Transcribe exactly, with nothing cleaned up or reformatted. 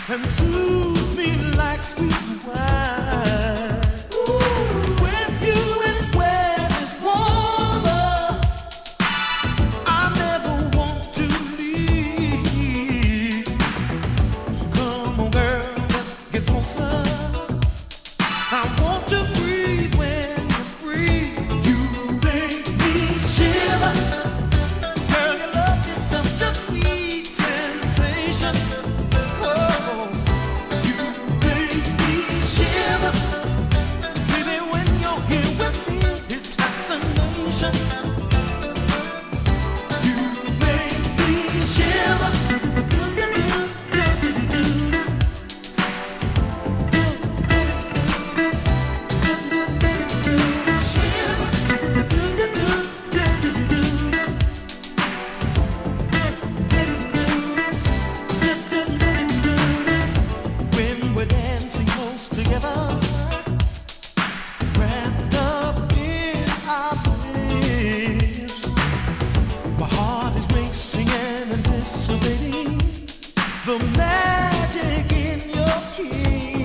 and soothes me like sweet wine. With you it's where it's warmer. I never want to leave. So come on, girl, let's get closer. I want to breathe when you breathe. You make me shiver. Girl, your love is such a sweet sensation. Oh, you make me shiver. Baby, when you're here with me, it's fascination. You make me shiver. When we're dancing close together, wrapped up in our bliss, my heart is racing and anticipating the magic in your kiss.